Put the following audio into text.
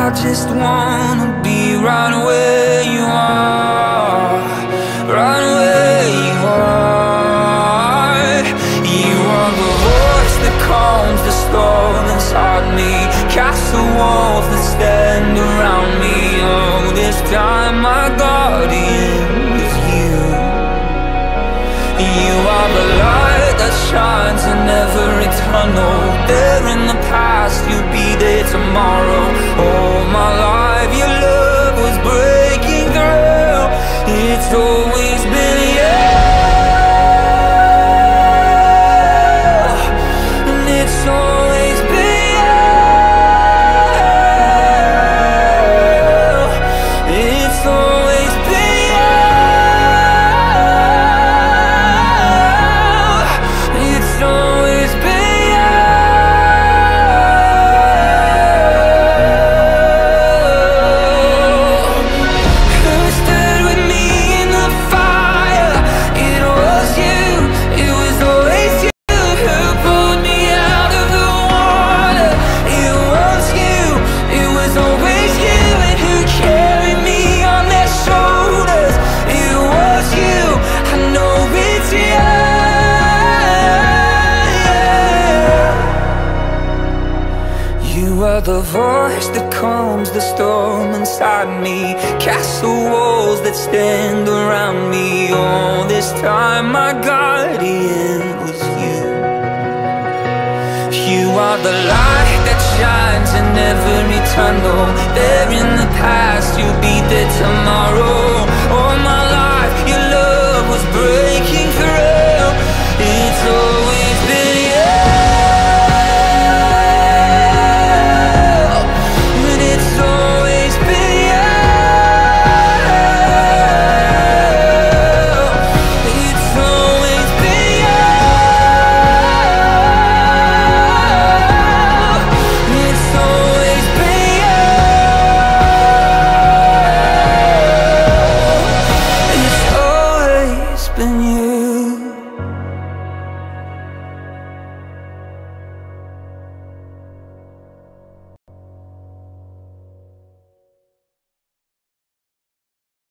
I just wanna be right where you are, right where you are. You are the voice that calms the storm inside me, castle walls that stand around me. Oh, this time my guardian is you. You are the light that shines in every tunnel. There in the past, you'll be there tomorrow. All my life your love was breaking through. It's always been you, and it's always been you. It's always been you. It's always been you. Who stood with me in the fire? It was you. It was always you. Who pulled me out of the water? It was you. It was always you. And who carried me on their shoulders? It was you. I know it's you. You are the voice that calms the storm inside me, castle walls that stand around me. All this time my guardian was you. You are the light that shines in every tunnel. There in the past, you'll be there tomorrow.